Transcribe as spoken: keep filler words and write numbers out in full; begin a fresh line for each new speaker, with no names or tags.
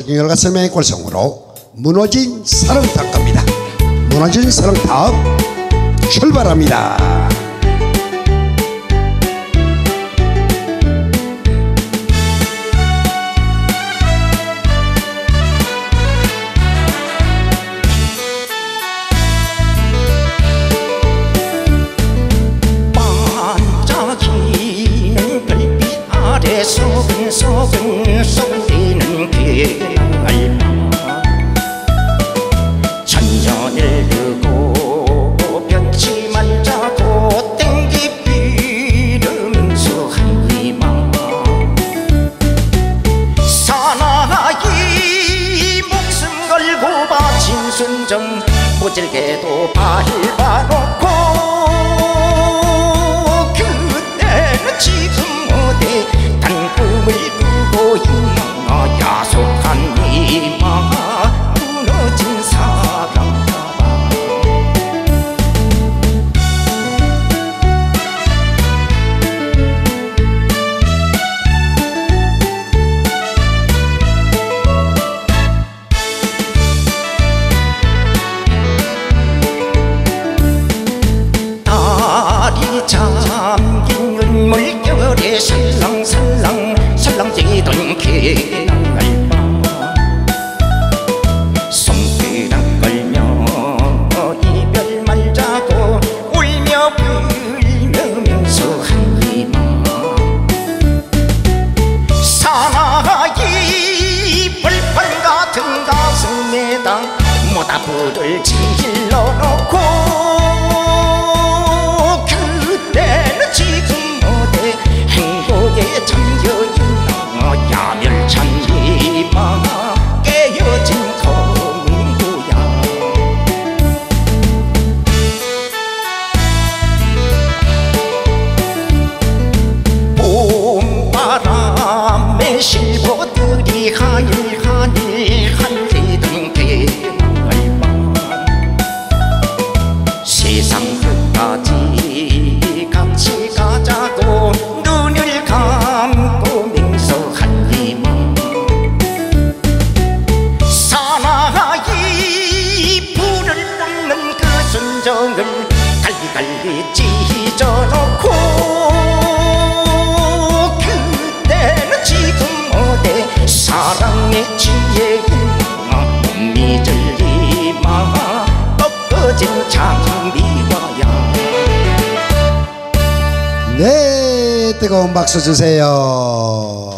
청년과 설명의 골성으로 무너진 사랑탑 갑니다. 무너진 사랑탑 출발합니다.
소근소근 쏟이는 계란알바 천년을 두고 변치만 자고 땡기 비르면서 한이마 사나이 목숨 걸고 바친 순정 모질게도 밟아놓고 그때는 지금 어디 꿈을 꾸고 있나 야속한 이마 무너진 사랑가봐 달이 잠긴 물결에 살랑살랑 설렁지던 계란알바 손가락 걸며 이별 말자고 울며 불면서 한이마 사나이 벌판 같은 가슴에다 모다불을 질러놓고 그때는 지금 어디 행복에 잠겨있나 야멸찬 이마 깨어진 공부야 봄바람에 실버들이 하늘하늘 한리던 계란알바 세상 끝까지 같이 가자고 눈을 감고 맹서한 이마 사나이 불을 뿜는 그 순정을 갈리갈리 찢어놓고 그때는 지금 어디 사랑에 취해 있나 못 믿을 이마 꺾어진 장비와야
네, 뜨거운 박수 주세요.